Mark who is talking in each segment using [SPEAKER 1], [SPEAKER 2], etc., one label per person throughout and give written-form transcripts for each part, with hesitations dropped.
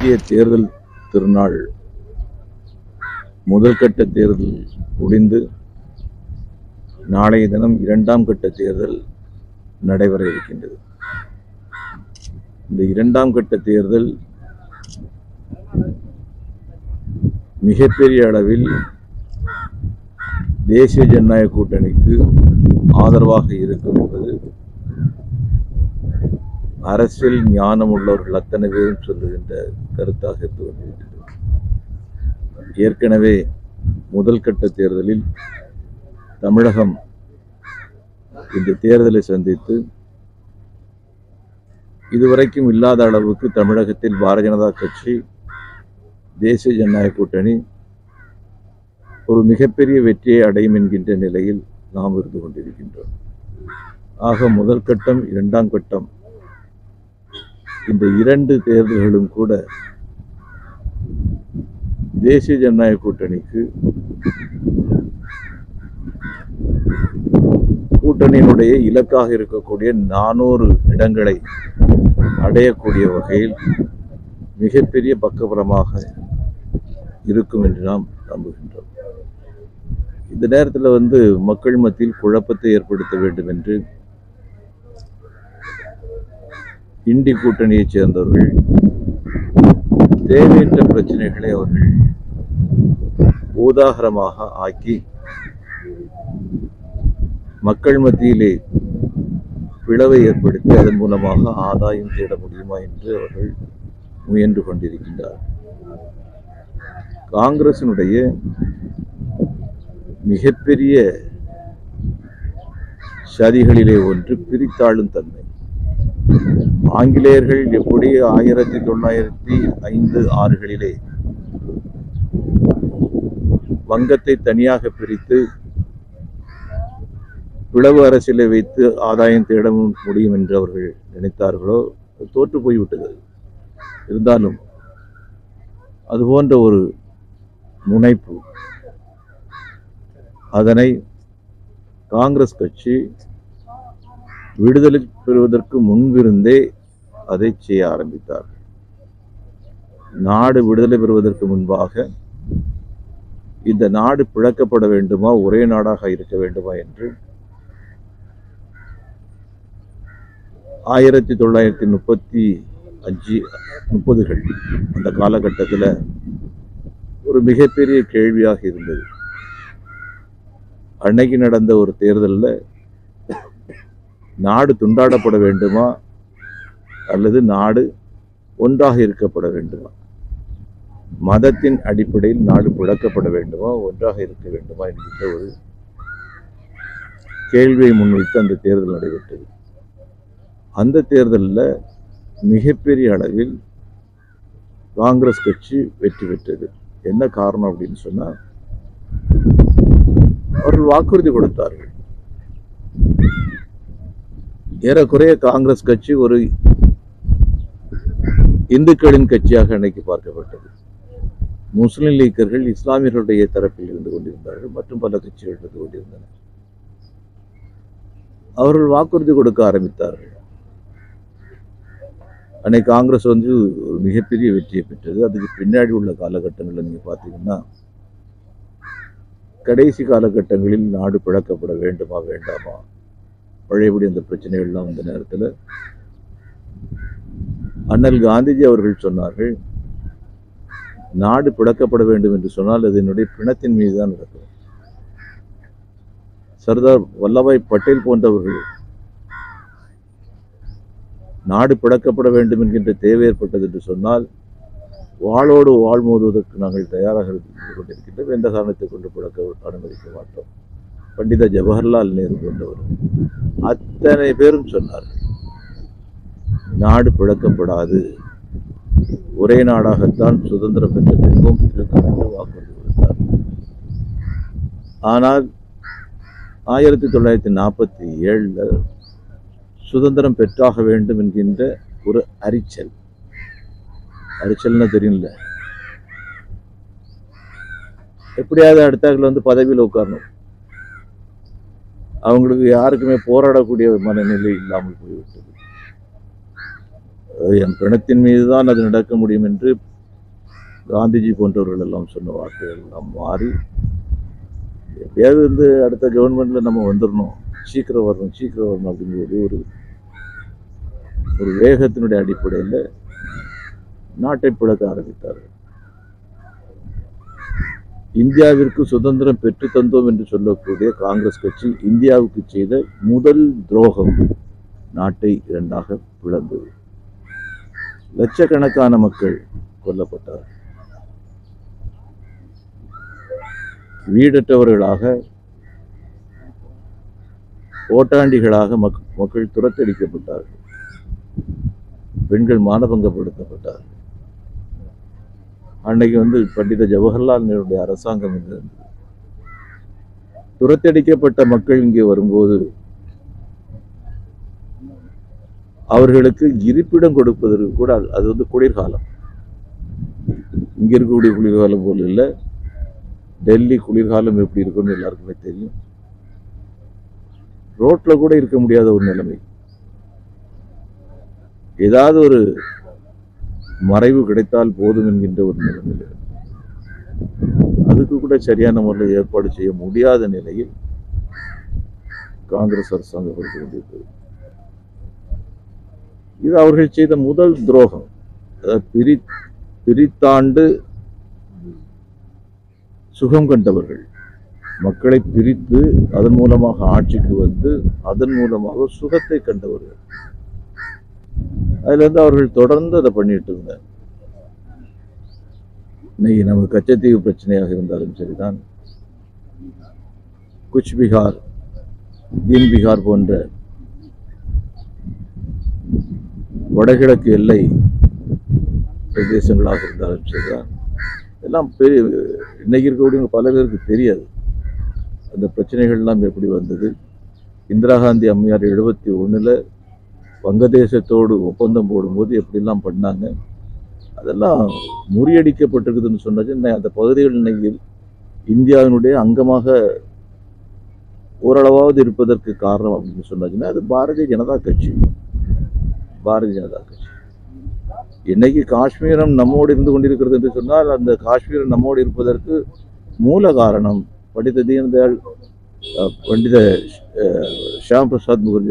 [SPEAKER 1] தேசிய தேர்தல் திருநாள் முதல் கட்ட தேர்தல் முடிந்து நாளைய தினம் இரண்டாம் கட்ட தேர்தல் நடைபெற இருக்கின்றது. இந்த இரண்டாம் கட்ட தேர்தல் மிகப்பெரிய அளவில் தேசிய ஜனநாயக கூட்டணிக்கு ஆதரவாக இருக்கும் என்பது அரசியல் ஞானம் உள்ளவர்கள் அத்தனை பேரும் சொல்லுகின்ற கருத்தாக இருந்து கொண்டிருக்கிறது. ஏற்கனவே முதல் கட்ட தேர்தலில் தமிழகம் இந்த தேர்தலை சந்தித்து இதுவரைக்கும் இல்லாத அளவுக்கு தமிழகத்தில் பாரதிய ஜனதா கட்சி தேசிய ஜனநாயக கூட்டணி ஒரு மிகப்பெரிய வெற்றியை அடையும் என்கின்ற நிலையில் நாம் இருந்து கொண்டிருக்கின்றோம். ஆக முதல் கட்டம் இரண்டாம் கட்டம் இந்த இரண்டு தேர்தல்களும் கூட தேசிய ஜனநாயக கூட்டணிக்கு கூட்டணியினுடைய இலக்காக இருக்கக்கூடிய 400 இடங்களை அடையக்கூடிய வகையில் மிகப்பெரிய பக்கபலமாக இருக்கும் என்று நாம் நம்புகின்றோம். இந்த நேரத்தில் மக்கள் மத்தியில் குழப்பத்தை ஏற்படுத்த வேண்டும் என்று இண்டி கூட்டணியைச் சேர்ந்தவர்கள் தேவையற்ற பிரச்சனைகளை அவர்கள் உதாகரமாக ஆக்கி மக்கள் மத்தியிலே பிளவை ஏற்படுத்தி அதன் மூலமாக ஆதாயம் தேட முடியுமா என்று அவர்கள் முயன்று கொண்டிருக்கின்றார். காங்கிரசினுடைய மிகப்பெரிய சதிகளிலே ஒன்று பிரித்தாளும் தன்மை. ஆங்கிலேயர்கள் எப்படி 1905-6களிலே வங்கத்தை தனியாக பிரித்து பிளவு அரசியலை வைத்து ஆதாயம் தேட முடியும் என்று அவர்கள் நினைத்தார்களோ தோற்று போய்விட்டது. இருந்தாலும் அதுபோன்ற ஒரு முனைப்பு அதனை காங்கிரஸ் கட்சி விடுதலை பெறுவதற்கு முன்பிருந்தே அதை செய்ய ஆரம்பித்தார்கள். நாடு விடுதலை பெறுவதற்கு முன்பாக இந்த நாடு பிளக்கப்பட வேண்டுமா, ஒரே நாடாக இருக்க வேண்டுமா என்று 1935-30கள் அந்த காலகட்டத்தில் ஒரு மிகப்பெரிய கேள்வியாக இருந்தது. அன்னைக்கு நடந்த ஒரு தேர்தலில் நாடு துண்டாடப்பட வேண்டுமா அல்லது நாடு ஒன்றாக இருக்கப்பட வேண்டுமா, மதத்தின் அடிப்படையில் நாடு பிளக்கப்பட வேண்டுமா, ஒன்றாக இருக்க வேண்டுமா என்கின்ற ஒரு கேள்வியை முன்வைத்து அந்த தேர்தல் நடைபெற்றது. அந்த தேர்தலில் மிகப்பெரிய அளவில் காங்கிரஸ் கட்சி வெற்றி பெற்றது. என்ன காரணம் அப்படின்னு சொன்னா, அவர்கள் வாக்குறுதி கொடுத்தார்கள். ஏறக்குறைய காங்கிரஸ் கட்சி ஒரு இந்துக்களின் கட்சியாக அன்னைக்கு பார்க்கப்பட்டது. முஸ்லிம் லீக்கர்கள் இஸ்லாமியர்களுடைய தரப்பில் இருந்து கொண்டிருந்தார்கள், மற்றும் பல கட்சிகள் இருந்து கொண்டிருந்தன. அவர்கள் வாக்குறுதி கொடுக்க ஆரம்பித்தார்கள். அன்னைக்கு காங்கிரஸ் ஒரு மிகப்பெரிய வெற்றியை பெற்றது. அதுக்கு பின்னாடி உள்ள காலகட்டங்களில் நீங்க பார்த்தீங்கன்னா, கடைசி காலகட்டங்களில் நாடு பிளக்கப்பட வேண்டுமா வேண்டாமா, பழையபடி அந்த பிரச்சனைகள்லாம் வந்த நேரத்தில் அண்ணல் காந்திஜி அவர்கள் சொன்னார்கள், நாடு பிளக்கப்பட வேண்டும் என்று சொன்னால் அது என்னுடைய பிணத்தின் மீது தான் நடக்கும். சர்தார் வல்லபாய் பட்டேல் போன்றவர்கள் நாடு பிளக்கப்பட வேண்டும் என்கின்ற தேவை ஏற்பட்டது என்று சொன்னால் வாளோடு வாழ் மோதுவதற்கு நாங்கள் தயாராக இருந்து கொண்டிருக்கின்றோம், எந்த காரணத்தை கொண்டு பிளக்க அனுமதிக்க மாட்டோம். பண்டித ஜவஹர்லால் நேரு போன்றவர் அத்தனை பேரும் சொன்னார்கள், நாடு பிளக்கப்படாது, ஒரே நாடாகத்தான் சுதந்திரம் பெற்ற பின்பும் இருக்கும் என்று வாக்குறுதி கொடுத்தார். ஆனால் 1947 சுதந்திரம் பெற்றாக வேண்டும் என்கின்ற ஒரு அரிச்சல்னா தெரியல, எப்படியாவது அடுத்தாக்கள் பதவியில் உட்காரணும், அவங்களுக்கு யாருக்குமே போராடக்கூடிய மனநிலை இல்லாமல் போய்விட்டது. என் பிணத்தின் மீதுதான் அது நடக்க முடியும் என்று காந்திஜி போன்றவர்கள் எல்லாம் சொன்ன வார்த்தைகள் எல்லாம் மாறி எப்படியாவது அடுத்த கவர்மெண்ட்ல நம்ம வந்துடணும், சீக்கிரம் வரணும் அப்படிங்கிற ஒரு வேகத்தினுடைய அடிப்படையில் நாட்டை பிளக்க ஆரம்பித்தார்கள். இந்தியாவிற்கு சுதந்திரம் பெற்று தந்தோம் என்று சொல்லக்கூடிய காங்கிரஸ் கட்சி இந்தியாவுக்கு செய்த முதல் துரோகம் நாட்டை இரண்டாக பிளந்தது. லட்சக்கணக்கான மக்கள் கொல்லப்பட்டார்கள். வீடற்றவர்களாக, ஓட்டாண்டிகளாக மக்கள் துரத்தடிக்கப்பட்டார்கள். பெண்கள் மானபங்கப்படுத்தப்பட்டார்கள். அன்னைக்கு பண்டித ஜவஹர்லால் நேருடைய அரசாங்கம் இருந்தது. துரத்தடிக்கப்பட்ட மக்கள் இங்கே வரும்போது அவர்களுக்கு இருப்பிடம் கொடுப்பதற்கு கூட அது குளிர்காலம். இங்க இருக்கக்கூடிய குளிர்காலம் போல இல்லை. டெல்லி குளிர்காலம் எப்படி இருக்கும்னு எல்லாருக்குமே தெரியும். ரோட்ல கூட இருக்க முடியாத ஒரு நிலைமை. ஏதாவது ஒரு மறைவு கிடைத்தால் போதும் என்கின்ற ஒரு நிலைமையில் அதுக்கு கூட சரியான முறையில் ஏற்பாடு செய்ய முடியாத நிலையில் காங்கிரஸ் அரசாங்கம் இருக்க வேண்டியது. இது அவர்கள் செய்த முதல் துரோகம். பிரித்தாண்டு சுகம் கண்டவர்கள், மக்களை பிரித்து அதன் மூலமாக ஆட்சிக்கு வந்து அதன் மூலமாக சுகத்தை கண்டவர்கள். அதுல அவர்கள் தொடர்ந்து அதை பண்ணிட்டு இருந்தார். இன்னைக்கு நமக்கு கச்சத்தீவு பிரச்சனையாக இருந்தாலும் சரிதான், குச் பீகார், தீன் பீகார் போன்ற வடகிழக்கு எல்லை பிரதேசங்களாக இருந்தாலும் சரிதான், எல்லாம் இன்னைக்கு இருக்கக்கூடிய பல பேருக்கு தெரியாது அந்த பிரச்சனைகள்லாம் எப்படி வந்தது. இந்திரா காந்தி அம்மையார் 71 வங்கதேசத்தோடு ஒப்பந்தம் போடும்போது எப்படிலாம் பண்ணாங்க, அதெல்லாம் முறியடிக்கப்பட்டிருக்குதுன்னு சொன்னாச்சு. அந்த பகுதிகள் இன்னைக்கு இந்தியாவினுடைய அங்கமாக ஓரளவாவது இருப்பதற்கு காரணம் அப்படின்னு சொன்னாச்சுன்னா அது பாரதிய ஜனதா கட்சி. இன்னைக்கு காஷ்மீரம் நம்மோடு இருந்து கொண்டிருக்கிறது என்று சொன்னால் அந்த காஷ்மீரம் நம்மோடு இருப்பதற்கு மூல காரணம் பண்டித தீனதயாள், பண்டித ஷியாம் பிரசாத் முகர்ஜி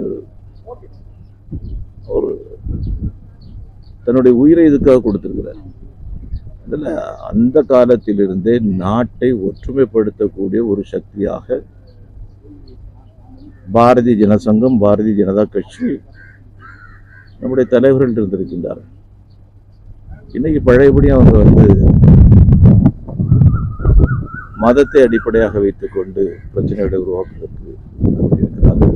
[SPEAKER 1] அவர் தன்னுடைய உயிரை இதுக்காக கொடுத்திருக்கிறார். அதில் அந்த காலத்திலிருந்தே நாட்டை ஒற்றுமைப்படுத்தக்கூடிய ஒரு சக்தியாக பாரதிய ஜனசங்கம், பாரதிய ஜனதா கட்சி, நம்முடைய தலைவர்கள் இருந்திருக்கின்றார்கள். இன்னைக்கு பழையபடி அவங்க மதத்தை அடிப்படையாக வைத்துக் கொண்டு பிரச்சனைகளை உருவாக்குவதற்கு இருக்கிறார்கள்.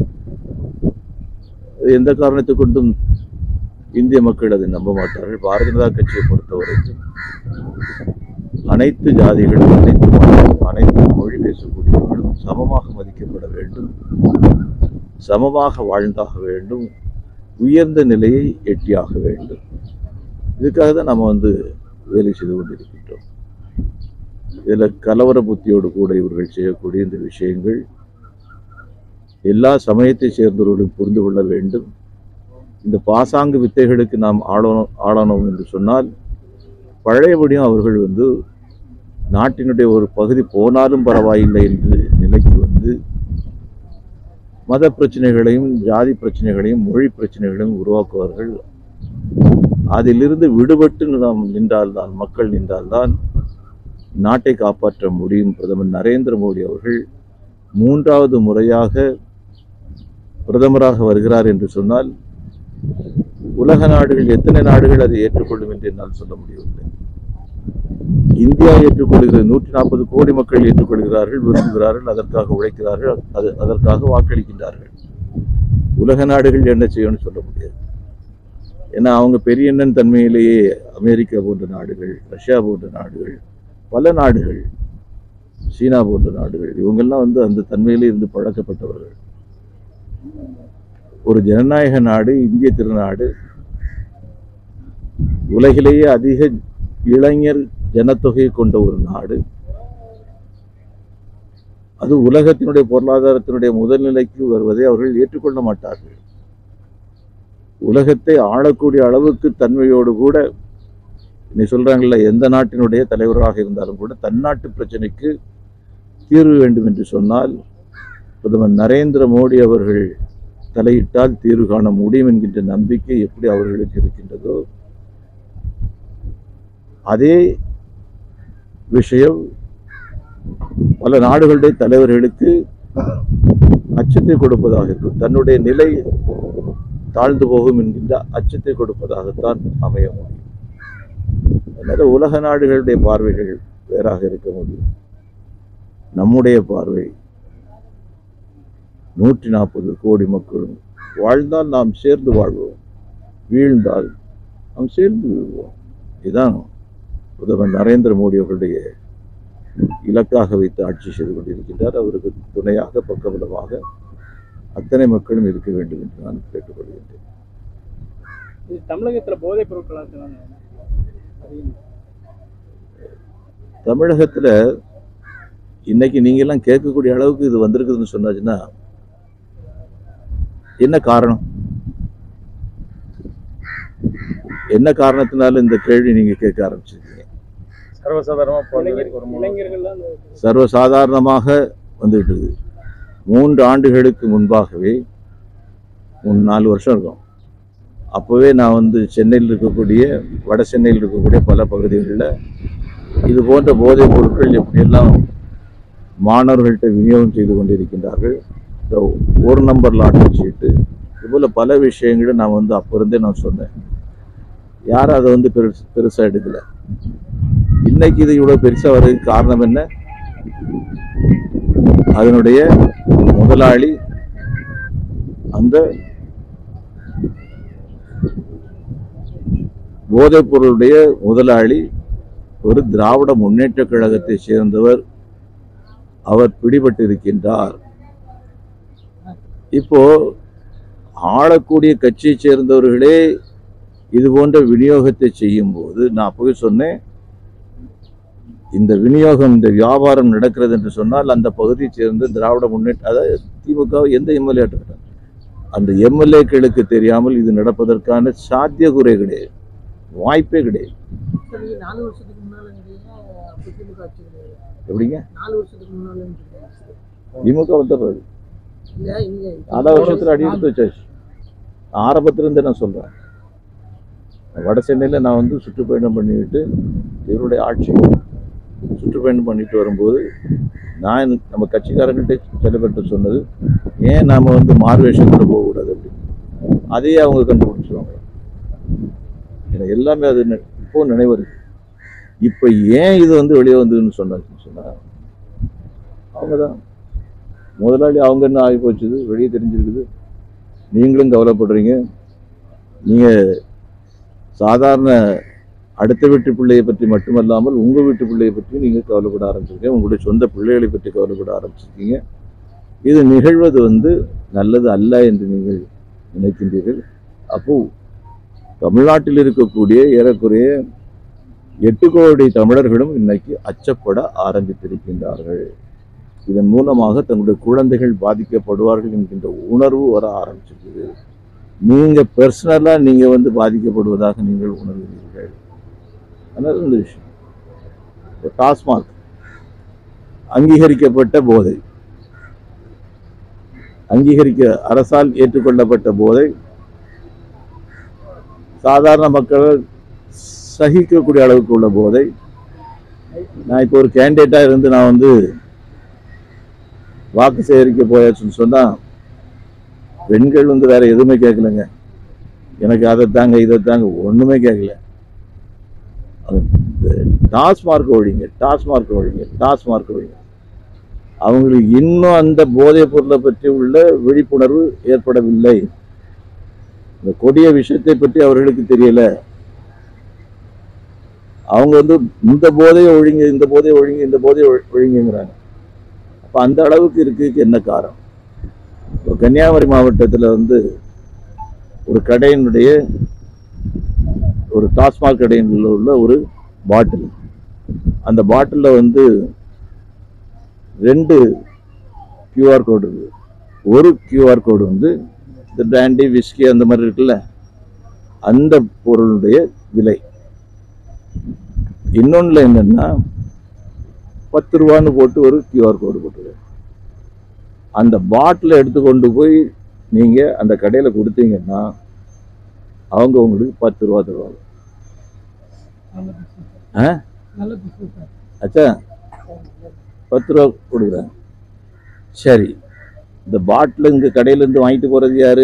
[SPEAKER 1] எந்த காரணத்தை கொண்டும் இந்திய மக்கள் அதை நம்ப மாட்டார்கள். பாரதிய ஜனதா கட்சியை பொறுத்தவரைக்கும் அனைத்து ஜாதிகளும், அனைத்து மொழி பேசக்கூடியவர்களும் சமமாக மதிக்கப்பட வேண்டும், சமமாக வாழ்ந்தாக வேண்டும், உயர்ந்த நிலையை எட்டியாக வேண்டும். இதுக்காக தான் நம்ம வேலை செய்து கொண்டிருக்கின்றோம். இதில் கலவர புத்தியோடு கூட இவர்கள் செய்யக்கூடிய இந்த விஷயங்கள் எல்லா சமயத்தை சேர்ந்தவர்களும் புரிந்து கொள்ள வேண்டும். இந்த பாசாங்கு வித்தைகளுக்கு நாம் ஆளானோம் என்று சொன்னால் பழையபடியும் அவர்கள் நாட்டினுடைய ஒரு பகுதி போனாலும் பரவாயில்லை என்று நிலைக்கு மத பிரச்சனைகளையும், ஜாதி பிரச்சனைகளையும், மொழி பிரச்சனைகளையும் உருவாக்குவார்கள். அதிலிருந்து விடுபட்டு நாம் நின்றால்தான், மக்கள் நின்றால்தான் நாட்டை காப்பாற்ற முடியும். பிரதமர் நரேந்திர மோடி அவர்கள் 3வது முறையாக பிரதமராக வருகிறார் என்று சொன்னால் உலக நாடுகள், எத்தனை நாடுகள் அதை ஏற்றுக்கொள்ளும் என்று என்னால் சொல்ல முடியவில்லை. இந்தியா ஏற்றுக்கொள்கிறது. 140 கோடி மக்கள் ஏற்றுக்கொள்கிறார்கள், விரும்புகிறார்கள், அதற்காக உழைக்கிறார்கள், அதற்காக வாக்களிக்கின்றார்கள். உலக நாடுகள் என்ன செய்யணும்னு சொல்ல முடியாது. ஏன்னா அவங்க பெரிய எண்ணன் தன்மையிலேயே அமெரிக்கா போன்ற நாடுகள், ரஷ்யா போன்ற நாடுகள், பல நாடுகள், சீனா போன்ற நாடுகள், இவங்கெல்லாம் அந்த தன்மையிலே இருந்து பழக்கப்பட்டவர்கள். ஒரு ஜனநாயக நாடு, இந்திய திருநாடு, உலகிலேயே அதிக இளைஞர் ஜனத்தொகையை கொண்ட ஒரு நாடு. அது உலகத்தினுடைய பொருளாதாரத்தினுடைய முதல் நிலைக்கு வருவதை அவர்கள் ஏற்றுக்கொள்ள மாட்டார்கள். உலகத்தை ஆளக்கூடிய அளவுக்கு தன்மையோடு கூட இன்னைக்கு சொல்றாங்கல்ல, எந்த நாட்டினுடைய தலைவராக இருந்தாலும் கூட தன்னாட்டு பிரச்சனைக்கு தீர்வு வேண்டும் என்று சொன்னால் பிரதமர் நரேந்திர மோடி அவர்கள் தலையிட்டால் தீர்வு காண முடியும் என்கின்ற நம்பிக்கை எப்படி அவர்களுக்கு இருக்கின்றதோ அதே விஷயம் பல நாடுகளுடைய தலைவர்களுக்கு அச்சத்தை கொடுப்பதாக இருக்கும். தன்னுடைய நிலை தாழ்ந்து போகும் என்கின்ற அச்சத்தை கொடுப்பதாகத்தான் அமைய முடியும். அதனால உலக நாடுகளுடைய பார்வைகள் வேறாக இருக்க முடியும். நம்முடைய பார்வை 140 கோடி மக்களும் வாழ்ந்தால் நாம் சேர்ந்து வாழ்வோம், வீழ்ந்தால் நாம் சேர்ந்து வீழ்வோம். இதுதான் பிரதமர் நரேந்திர மோடி அவர்களுடைய இலக்காக வைத்து ஆட்சி செய்து கொண்டிருக்கின்றார். அவருக்கு துணையாக பக்கபலமாக அத்தனை மக்களும் இருக்க வேண்டும் என்று நான் கேட்டுக்கொள்கின்றேன்.
[SPEAKER 2] தமிழகத்தில் போதைப் பொருட்களாக
[SPEAKER 1] தமிழகத்தில் இன்னைக்கு நீங்க எல்லாம் கேட்கக்கூடிய அளவுக்கு இது வந்திருக்குதுன்னு சொன்னாச்சுன்னா என்ன காரணம்? என்ன காரணத்தினால இந்த கேள்வி நீங்க கேட்க ஆரம்பிச்சிருக்கீங்க? சர்வசாதாரணமாக வந்துட்டு இருக்குது. 3 ஆண்டுகளுக்கு முன்பாகவே 4 வருஷம் இருக்கும். அப்போவே நான் சென்னையில் இருக்கக்கூடிய வட சென்னையில் இருக்கக்கூடிய பல பகுதிகளில் இது போன்ற போதைப் பொருட்கள் எப்படியெல்லாம் மாணவர்கள்ட்ட விநியோகம் செய்து கொண்டிருக்கின்றார்கள், ஒரு நம்பர் லாட்டரி சீட்டு, இதுபோல் பல விஷயங்களை நான் அப்போ இருந்தே நான் சொன்னேன். யாரும் அதை பெருசாக எடுக்கலை. இன்னைக்கு இது இவ்வளோ பெருசாக வர்றதுக்கு காரணம் என்ன? அதனுடைய முதலாளி, அந்த போதைப் பொருளுடைய முதலாளி ஒரு திராவிட முன்னேற்ற கழகத்தை சேர்ந்தவர். அவர் பிடிபட்டு இருக்கின்றார். இப்போ ஆளக்கூடிய கட்சியை சேர்ந்தவர்களே இது போன்ற விநியோகத்தை செய்யும் போது நான் அப்பவே சொன்னேன், இந்த விநியோகம், இந்த வியாபாரம் நடக்கிறது என்று சொன்னால் அந்த பகுதியை சேர்ந்து திராவிட முன்னேற்ற, அதாவது திமுக எந்த எம்எல்ஏ அந்த எம்எல்ஏக்களுக்கு தெரியாமல் இது நடப்பதற்கான சாத்தியக்கூறே கிடையாது, வாய்ப்பே கிடையாது. எப்படிங்க 4 வருஷத்துக்கு முன்னால திமுக வந்துடுறது 4 வருஷத்துல அடி எடுத்து வச்சாச்சு. ஆரம்பத்திலிருந்து நான் சொல்றேன், வட சென்னையில் நான் சுற்றுப்பயணம் பண்ணிவிட்டு இவருடைய ஆட்சி சுற்றுப்பயணம் பண்ணிட்டு வரும்போது நான் நம்ம கட்சிக்காரங்கள்ட்ட சில பேர்கிட்ட சொன்னது, ஏன் நாம் மார்வேஷத்தில் போகக்கூடாது அப்படின்னு. அதையே அவங்க கண்டுபிடிச்சிருவாங்க. எனக்கு எல்லாமே அது இப்போ நினைவு இருக்கு. இப்போ ஏன் இது வெளியே வந்ததுன்னு சொன்னா அவங்க தான் முதலாளி. அவங்க என்ன ஆகி போச்சுது, வெளியே தெரிஞ்சிருக்குது. நீங்களும் கவலைப்படுறீங்க. நீங்கள் சாதாரண அடுத்த வீட்டு பிள்ளையை பற்றி மட்டுமல்லாமல் உங்கள் வீட்டு பிள்ளையை பற்றி நீங்கள் கவலைப்பட ஆரம்பிச்சிருக்கீங்க, உங்களுடைய சொந்த பிள்ளைகளை பற்றி கவலைப்பட ஆரம்பிச்சிருக்கீங்க. இது நிகழ்வது நல்லது அல்ல என்று நீங்கள் நினைக்கின்றீர்கள். அப்போ தமிழ்நாட்டில் இருக்கக்கூடிய ஏறக்குறைய 8 கோடி தமிழர்களும் இன்னைக்கு அச்சப்பட ஆரம்பித்திருக்கின்றார்கள். இதன் மூலமாக தங்களுடைய குழந்தைகள் பாதிக்கப்படுவார்கள் என்கின்ற உணர்வு வர ஆரம்பிச்சிருக்குது. நீங்க பர்சனலா நீங்க பாதிக்கப்படுவதாக நீங்கள் உணர்கிறீர்கள். அதனால இந்த விஷயம் டாஸ்மாக் அங்கீகரிக்கப்பட்ட போதை, அரசால் ஏற்றுக்கொள்ளப்பட்ட போதை சாதாரண மக்கள் சகிக்கக்கூடிய அளவுக்கு உள்ள போதை. நான் இப்போ ஒரு கேண்டிடேட்டா இருந்து நான் வாக்கு சேகரிக்க போயாச்சுன்னு சொன்னா பெண்கள் வேற எதுவுமே கேட்கலங்க. எனக்கு அதை தாங்க இதை தாங்க ஒண்ணுமே கேட்கல. டாஸ்மார்க் ஒழிங்க, டாஸ்மார்க் ஒழிங்க, டாஸ்மார்க் ஒழிங்க. அவங்களுக்கு இன்னும் அந்த போதைப் பொருளை பற்றி உள்ள விழிப்புணர்வு ஏற்படவில்லை. இந்த கொடிய விஷயத்தை பற்றி அவர்களுக்கு தெரியல. அவங்க இந்த போதையை ஒழிங்க, இந்த போதையை ஒழிங்க, இந்த போதையை ஒழிங்கிறாங்க. அப்ப அந்த அளவுக்கு இருக்கு. என்ன காரணம்? கன்னியாகுமரி மாவட்டத்தில் ஒரு கடையினுடைய, ஒரு டாஸ்மாக் கடையில் உள்ள ஒரு பாட்டில், அந்த பாட்டிலில் 2 QR கோடு இருக்கு. ஒரு QR கோடு இந்த பிராண்டி, விஸ்கி அந்த மாதிரி இருக்குல்ல, அந்த பொருளுடைய விலை. இன்னொன்றுல என்னன்னா 10 ரூபான்னு போட்டு ஒரு QR கோடு போட்டுருக்காங்க. அந்த பாட்டிலை எடுத்து கொண்டு போய் நீங்கள் அந்த கடையில் கொடுத்தீங்கன்னா அவங்க உங்களுக்கு 10 ரூபா தருவாங்க. அச்சா 10 ரூபா கொடுக்குறாங்க. சரி, இந்த பாட்டில் இங்கே கடையிலேருந்து வாங்கிட்டு போகிறது யாரு?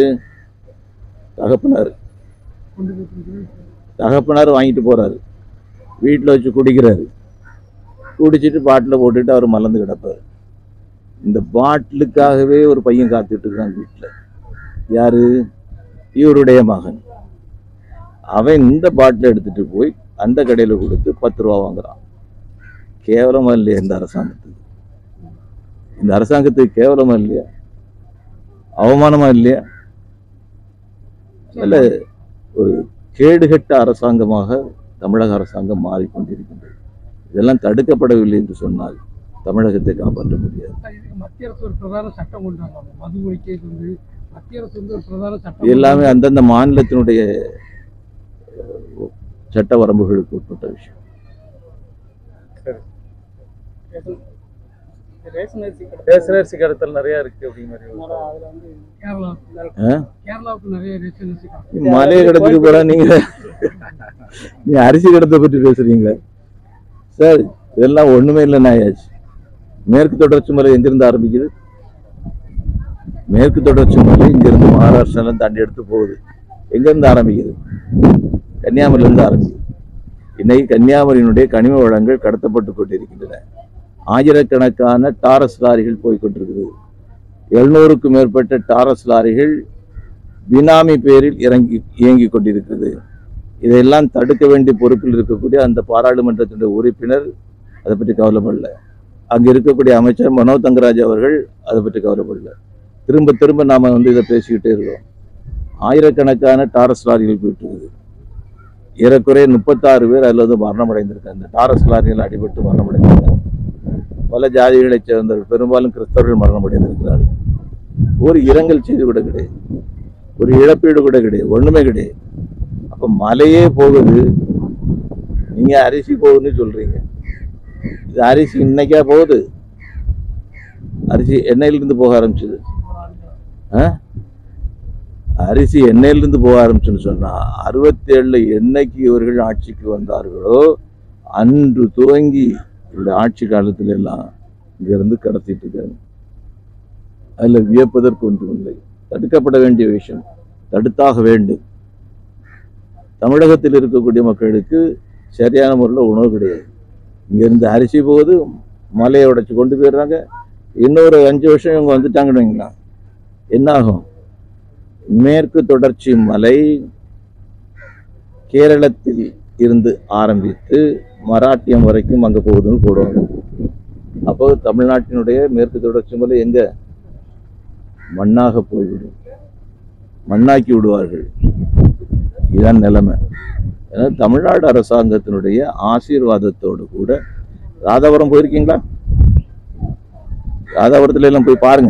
[SPEAKER 1] தகப்பனார் வாங்கிட்டு போகிறாரு, வீட்டில் வச்சு குடிக்கிறாரு. குடிச்சிட்டு பாட்டில் போட்டுட்டு அவர் மலர்ந்து கிடப்பார். இந்த பாட்டிலுக்காகவே ஒரு பையன் காத்துட்டு இருக்கான் வீட்டில். யாரு? இவருடைய மகன். அவன் இந்த பாட்டிலை எடுத்துட்டு போய் அந்த கடையில் கொடுத்து 10 ரூபா வாங்குறான். கேவலமா இல்லையா இந்த அரசாங்கத்துக்கு? இந்த அரசாங்கத்துக்கு கேவலமா இல்லையா? அவமானமா இல்லையா? அல்ல, ஒரு கேடுகட்ட அரசாங்கமாக தமிழக அரசாங்கம் மாறிக்கொண்டிருக்கின்றது. இதெல்லாம் தடுக்கப்படவில்லை என்று சொன்னால் தமிழகத்தை காப்பாற்ற முடியாது.
[SPEAKER 2] மத்திய அரசு ஒரு பிரதான சட்டம் கொண்டு வந்தாங்க, மது ஒழிக்கை வந்து மத்திய அரசு வந்து ஒரு பிரதான சட்டம்.
[SPEAKER 1] எல்லாமே அந்தந்த மாநிலத்தினுடைய சட்ட வரம்புகளுக்கு உட்பட்ட விஷயம்.
[SPEAKER 3] ரேஷன் அரிசி கடத்தல் நிறைய இருக்கு அப்படிங்கிற
[SPEAKER 2] கேரளாவுக்கு நிறைய ரேஷன் அரிசி
[SPEAKER 1] மலையை கடத்திட்டு போற நீங்க அரிசி கடத்தை பற்றி பேசுறீங்களா சார்? இதெல்லாம் ஒண்ணுமே இல்லைன்னு ஆயாச்சு. மேற்கு தொடர்ச்சி மலை எங்கிருந்து ஆரம்பிக்குது? மேற்கு தொடர்ச்சி மலை இங்கிருந்து மகாராஷ்டிரால தாண்டி எடுத்து போகுது. எங்கிருந்து ஆரம்பிக்குது? கன்னியாகுமரியிலிருந்து ஆரம்பிக்குது. இன்னைக்கு கன்னியாகுமரியினுடைய கனிம வளங்கள் கடத்தப்பட்டு கொண்டிருக்கின்றன. ஆயிரக்கணக்கான டாரஸ் லாரிகள் போய்கொண்டிருக்குது. 700க்கும் மேற்பட்ட டாரஸ் லாரிகள் பினாமி பேரில் இயங்கிக் கொண்டிருக்கிறது. இதையெல்லாம் தடுக்க வேண்டிய பொறுப்பில் இருக்கக்கூடிய அந்த பாராளுமன்றத்தினுடைய உறுப்பினர் அதை பற்றி கவலைப்படல. அங்கே இருக்கக்கூடிய அமைச்சர் மனோ தங்கராஜ் அவர்கள் அதை பற்றி கவலைப்படல. திரும்ப திரும்ப நாம் இதை பேசிக்கிட்டே இருக்கோம். ஆயிரக்கணக்கான டாரஸ் லாரிகள் போயிட்டு இருக்குது. ஏறக்குறைய 36 பேர் அதில் மரணம் அடைந்திருக்காங்க. இந்த டாரஸ் லாரிகள் அடிபட்டு மரணம் அடைந்திருக்காங்க. பல ஜாதிகளைச் சேர்ந்தவர்கள், பெரும்பாலும் கிறிஸ்தவர்கள் மரணம் அடைந்திருக்கிறார்கள். ஒரு இரங்கல் செய்தி கூட கிடையாது, ஒரு இழப்பீடு கூட கிடையாது, ஒண்ணுமே கிடையாது. அப்ப மலையே போகுது, நீங்க அரிசி போகுதுன்னு சொல்றீங்க. இது அரிசி இன்னைக்கா போகுது? அரிசி எண்ணெயிலிருந்து போக ஆரம்பிச்சது. அரிசி எண்ணெயிலிருந்து போக ஆரம்பிச்சுன்னு சொன்னா 67 என்னைக்கு இவர்கள் ஆட்சிக்கு வந்தார்களோ அன்று துவங்கி இவருடைய ஆட்சி காலத்துல எல்லாம் இங்கிருந்து கடத்திட்டு இருக்காங்க. அதுல வியப்பதற்கு ஒன்றும் இல்லை. தடுக்கப்பட வேண்டிய விஷயம், தடுத்தாக வேண்டும். தமிழகத்தில் இருக்கக்கூடிய மக்களுக்கு சரியான முறையில் உணவு கிடையாது. இங்கிருந்து அரிசி போகுது, மலையை உடைச்சு கொண்டு போயிடுறாங்க. இன்னொரு 5 வருஷம் இவங்க வந்துட்டாங்கன்னு வைங்களா, என்ன ஆகும்? மேற்கு தொடர்ச்சி மலை கேரளத்தில் இருந்து ஆரம்பித்து மராட்டியம் வரைக்கும் அங்கே போகுதுன்னு போடுவாங்க. அப்போ தமிழ்நாட்டினுடைய மேற்கு தொடர்ச்சி மலை எங்க? மண்ணாக போய்விடும், மண்ணாக்கி விடுவார்கள். இதுதான் நிலைமை. ஏன்னா தமிழ்நாடு அரசாங்கத்தினுடைய ஆசீர்வாதத்தோடு கூட ராதாபுரம் போயிருக்கீங்களா? ராதாபுரத்துல எல்லாம் போய் பாருங்க,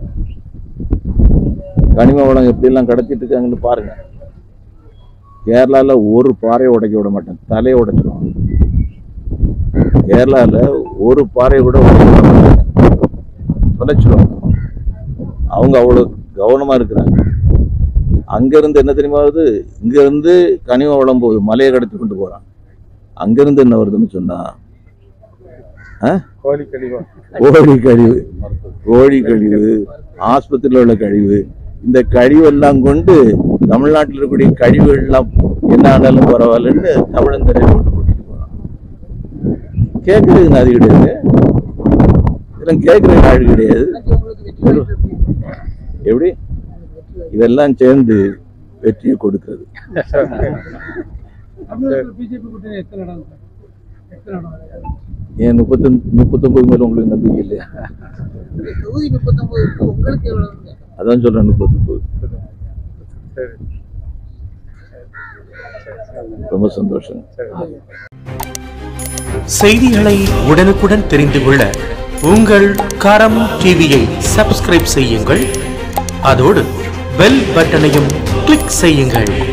[SPEAKER 1] கனிம வளம் எப்படியெல்லாம் கடத்திட்டு இருக்காங்கன்னு பாருங்க. கேரளாவில் ஒரு பாறையை உடைக்க விட மாட்டேன், தலையை உடைச்சிடுவாங்க. கேரளாவில் ஒரு பாறையை கூட உடைக்க விட மாட்டாங்க, தொலைச்சிடுவாங்க. அவங்க அவ்வளோ கவனமாக இருக்கிறாங்க. அங்கேருந்து என்ன தெரியுமா வருது? இங்கேருந்து கனிம வளம் போகுது, மலையை கடத்தி கொண்டு போகிறான். அங்கேருந்து என்ன வருதுன்னு சொன்னா கோழி கழிவு, கோழி கழிவு, ஆஸ்பத்திரியில் உள்ள கழிவு. இந்த கழிவெல்லாம் கொண்டு தமிழ்நாட்டில் இருக்கக்கூடிய கழிவுகள்லாம் என்ன ஆனாலும் பரவாயில்லன்னு தமிழந்தரை கொண்டு கூட்டிட்டு போறான். கேட்கறதுக்கு அது கிடையாது, இதெல்லாம் கேட்கறதுக்கு ஆள் கிடையாது. எப்படி இதெல்லாம் சேர்ந்து வெற்றியை கொடுக்கிறது? ஏன் 39 மேல உங்களுக்கு நம்பிக்கை இல்லையா? அதான் சொல்றேன், 39. ரொம்ப சந்தோஷம்.
[SPEAKER 4] செய்திகளை உடனுக்குடன் தெரிந்து கொள்ள உங்கள் கரம் டிவியை சப்ஸ்கிரைப் செய்யுங்கள். அதோடு பெல் பட்டனையும் கிளிக் செய்யுங்கள்.